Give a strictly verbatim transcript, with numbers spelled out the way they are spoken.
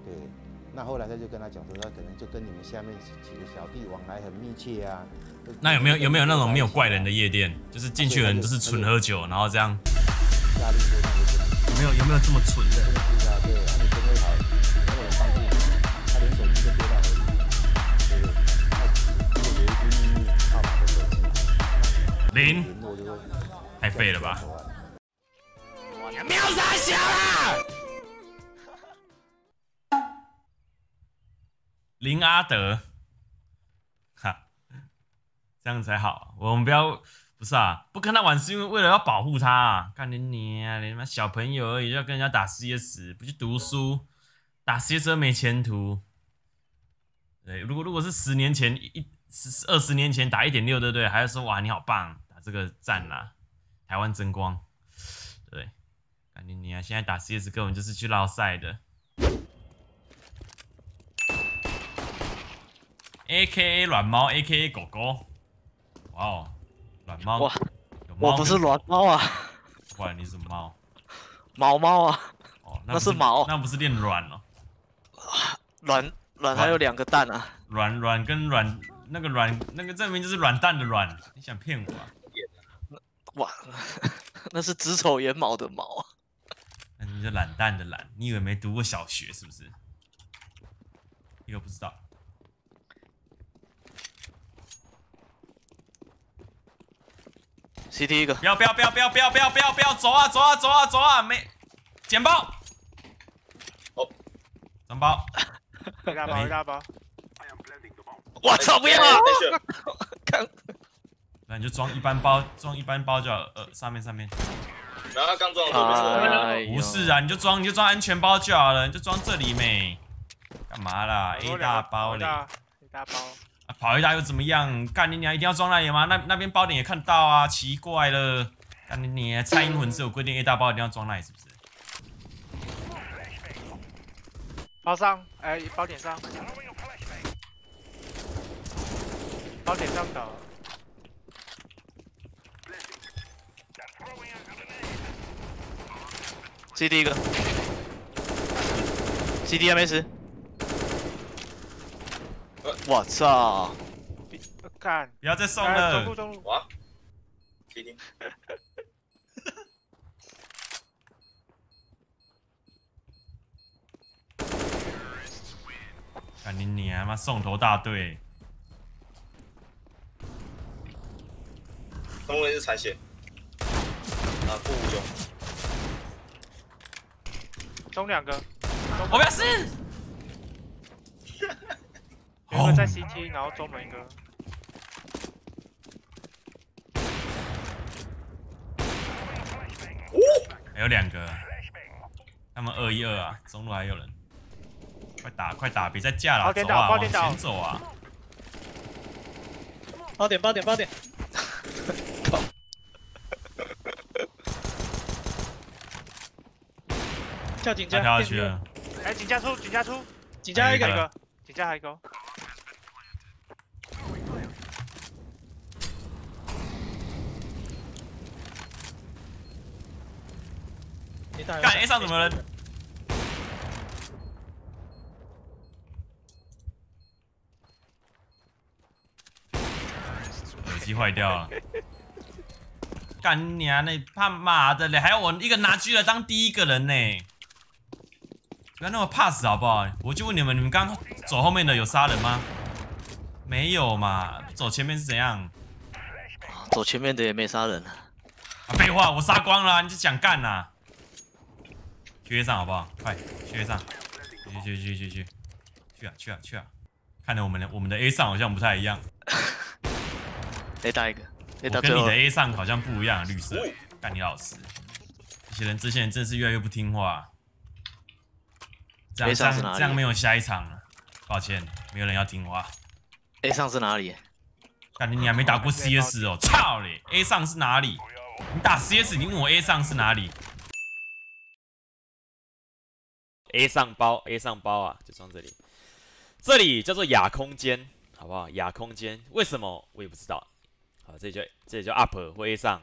对，那后来他就跟他讲说，他可能就跟你们下面几个小弟往来很密切啊。 那有没有有没有那种没有怪人的夜店？就是进去的人都是纯喝酒，然后这样。 压力多大就不能。 有没有有没有这么纯的？ 真的是啊，对，那你真会好，没有人帮助你，他连手机都丢到河里，对不对？那如果有一句秘密号码的手机， 零， 联络就会太废了吧！ 秒杀小啦！ 林阿德，哈，这样才好。我们不要，不是啊，不跟他玩是因为为了要保护他啊。看你你啊，你他妈小朋友而已，就要跟人家打 C S， 不去读书，打 C S 没前途。对，如果如果是十年前一十二十年前打一点六，对不对？还是说哇你好棒，打这个赞啦，台湾争光，对。看你你啊，现在打 C S 根本就是去绕赛的。A K A 软猫 ，A K A 狗狗。哇哦，软猫。 哇，我不是软猫啊。 不然你是什么猫？ 毛猫啊。 哦， 那是毛。 那不是练软哦。 软软还有两个蛋啊。 软软跟软那个软那个证明就是软蛋的软，你想骗我啊？ 哇，那是子丑寅卯的卯。 那你是懒蛋的懒，你以为没读过小学是不是？你又不知道。 C T 一个， 不要不要不要不要不要不要不要不要走啊走啊走啊走啊！没捡包， 哦， 装包， 一大包一大包。 我操！不要啊！看， 那你就装一般包，装一般包就好。呃，上面上面。 然后他刚装的时候没事。 不是啊，你就装你就装安全包就好了，你就装这里没？干嘛啦 ？A 大包嘞， 一大包。 啊，跑一大又怎么样？干你娘，一定要装那里吗？那那边包点也看到啊，奇怪了。干你娘，蔡英文是有规定 A 大包一定要装那里是不是？ 包上，哎，包点上。包点上倒。 C D 一个 ，C D 还没死。我操！ 干！ 不要再送了。 中路中路。 哇！听听。 干你娘妈送头大队！ 中路是残血。啊，负五中。 中两个。 我不要死！ 有一个在 C T， 然后中门一个。 还有两个，他们二一二啊，中路还有人，快打快打，别再架了，走啊，往前走啊！ 八点八点八点，靠！叫警他察跳下去了， 哎，警驾出，警驾出， 警察一个，警驾还有一个。 干 A 上怎么了？耳机坏掉了。干你啊！那他妈的嘞，还要我一个拿狙来当第一个人呢？不要那么怕死好不好？我就问你们，你们刚走后面的有杀人吗？没有嘛？走前面是怎样？ 走前面的也没杀人啊！ 废话，我杀光了、啊，你就想干呐、啊？去 A 上好不好？快去 A 上，去去去去去去啊去啊去啊！看来我们的我们的 A 上好像不太一样。 A 打一个， 我跟你的 A 上好像不一样，绿色。干你老师，这些人这些人真是越来越不听话。这样这样这样没有下一场了，抱歉，没有人要听话。 A 上是哪里？ 干你你还没打过 C S 哦，操嘞 ！A 上是哪里？你打 C S， 你问我 A 上是哪里 ？A 上包 A 上包啊，就装这里，这里叫做亚空间，好不好？亚空间为什么我也不知道。好，这里叫这里叫 up 或 A 上。